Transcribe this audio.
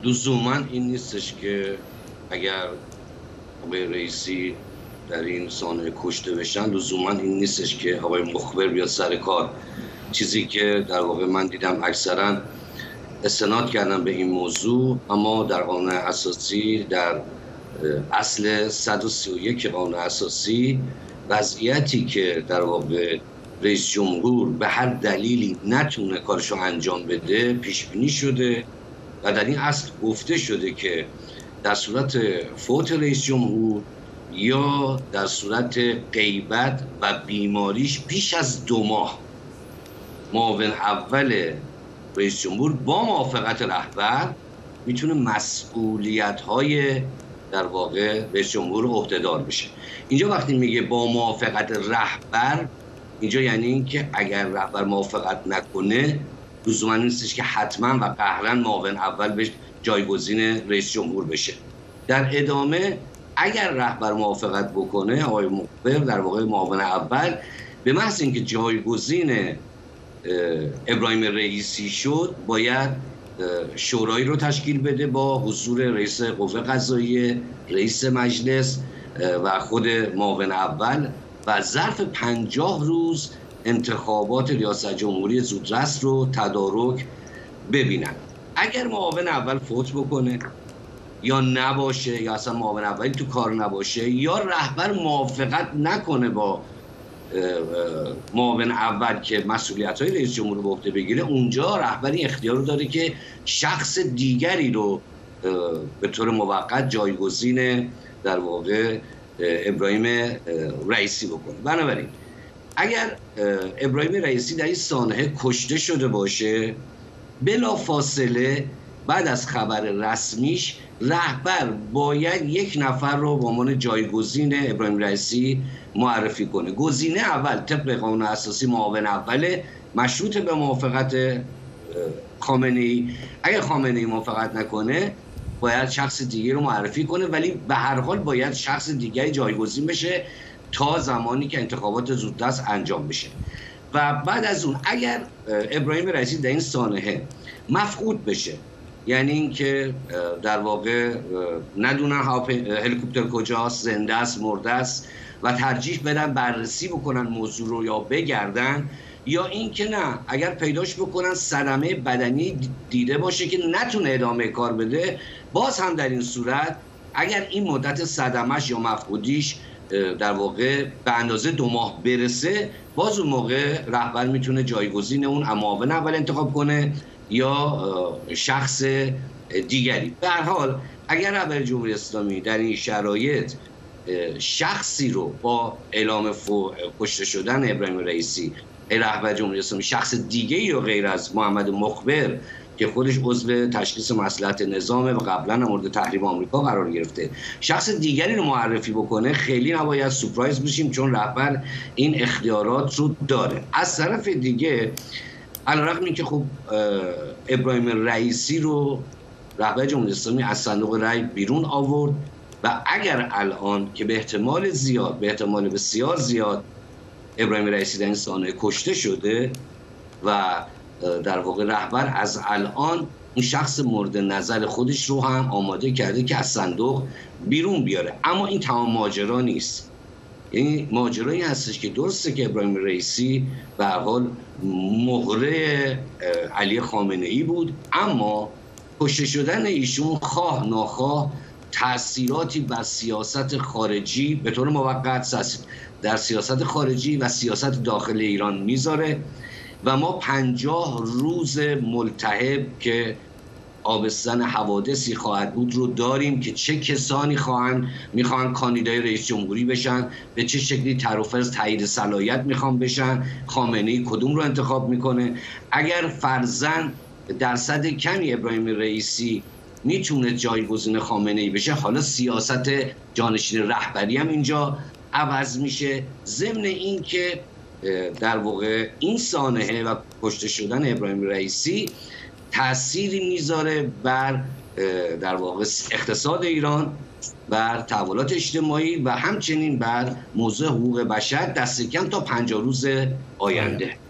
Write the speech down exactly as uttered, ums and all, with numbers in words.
لزوما این نیستش که اگر آقای رئیسی در این سانحه کشته بشن لزوما این نیستش که آقای مخبر بیاد سر کار. چیزی که در واقع من دیدم اکثرا استناد کردن به این موضوع، اما در قانون اساسی در اصل صد و سی و یک قانون اساسی وضعیتی که در واقع رئیس جمهور به هر دلیلی نتونه کارشو انجام بده پیش بینی شده و در این اصل گفته شده که در صورت فوت رئیس جمهور یا در صورت غیبت و بیماریش بیش از دو ماه معاون اول رئیس جمهور با موافقت رهبر میتونه مسئولیت‌های در واقع رئیس جمهور عهده‌دار بشه. اینجا وقتی میگه با موافقت رهبر، اینجا یعنی این که اگر رهبر موافقت نکنه لزوما نیستش که حتما و قهرا معاون اول بهش جایگزین رئیس جمهور بشه. در ادامه اگر رهبر موافقت بکنه، آقای مخبر در واقع معاون اول به محض اینکه جایگزین ابراهیم رئیسی شد باید شورایی رو تشکیل بده با حضور رئیس قوه قضاییه، رئیس مجلس و خود معاون اول و ظرف پنجاه روز انتخابات ریاست جمهوری زودرس رو تدارک ببینن. اگر معاون اول فوت بکنه یا نباشه یا اصلا معاون اولی تو کار نباشه یا رهبر موافقت نکنه با معاون اول که مسئولیت‌های رئیس جمهور رو به عهده بگیره، اونجا رهبری اختیار رو داره که شخص دیگری رو به طور موقت جایگزین در واقع ابراهیم رئیسی بکنه. بنابراین اگر ابراهیم رئیسی در این سانحه کشته شده باشه، بلا فاصله بعد از خبر رسمیش رهبر باید یک نفر رو به عنوان جایگزین ابراهیم رئیسی معرفی کنه. گزینه اول طبق قانون اساسی معاون اوله، مشروط به موافقت خامنه‌ای. اگر خامنه‌ای موافقت نکنه باید شخص دیگری رو معرفی کنه، ولی به هر حال باید شخص دیگری جایگزین بشه تا زمانی که انتخابات زودرس انجام بشه. و بعد از اون اگر ابراهیم رئیسی در این سانحه مفقود بشه، یعنی اینکه در واقع ندونن هلیکوپتر کجاست، زنده است، مرده است و ترجیح بدن بررسی بکنن موضوع رو یا بگردن، یا اینکه نه اگر پیداش بکنن صدمه بدنی دیده باشه که نتونه ادامه کار بده، باز هم در این صورت اگر این مدت صدمش یا مفقودیش در واقع به اندازه دو ماه برسه، باز اون موقع رهبر میتونه جایگزین اون معاون اول انتخاب کنه یا شخص دیگری. به هر حال اگر رهبر جمهوری اسلامی در این شرایط شخصی رو با اعلام کشته شدن ابراهیم رئیسی رهبر جمهوری اسلامی شخص دیگه‌ای رو غیر از محمد مخبر که خودش عضو تشخیص مصلحت نظامه و قبلا مورد تحریم آمریکا قرار گرفته، شخص دیگری رو معرفی بکنه، خیلی نباید سورپرایز بشیم چون رهبر این اختیارات رو داره. از طرف دیگه علیرغم اینکه خب ابراهیم رئیسی رو رهبر جمهوری اسلامی از صندوق رای بیرون آورد و اگر الان که به احتمال زیاد به احتمال بسیار زیاد ابراهیم رئیسی در این سانحه کشته شده و در واقع رهبر از الان اون شخص مورد نظر خودش رو هم آماده کرده که از صندوق بیرون بیاره. اما این تمام ماجرا نیست. یعنی ماجرایی هستش که درسته که ابراهیم رئیسی به هر حال مهره علی خامنه‌ای بود، اما کشته شدن ایشون خواه ناخواه تأثیراتی بر سیاست خارجی به طور موقت در سیاست خارجی و سیاست داخل ایران میذاره و ما پنجاه روز ملتهب که آبستن حوادثی خواهد بود رو داریم که چه کسانی خواهند میخوان کاندیدای رئیس جمهوری بشن، به چه شکلی طرح و فرض تایید صلاحیت میخوان بشن، خامنه‌ای کدوم رو انتخاب میکنه. اگر فرضاً درصد کمی ابراهیم رئیسی میتونه جایگزین خامنه‌ای بشه، حالا سیاست جانشین رهبری هم اینجا عوض میشه. ضمن این که در واقع این سانحه و کشته شدن ابراهیم رئیسی تأثیری میذاره بر در واقع اقتصاد ایران، بر تحولات اجتماعی و همچنین بر موضوع حقوق بشر دست کم تا پنجاه روز آینده.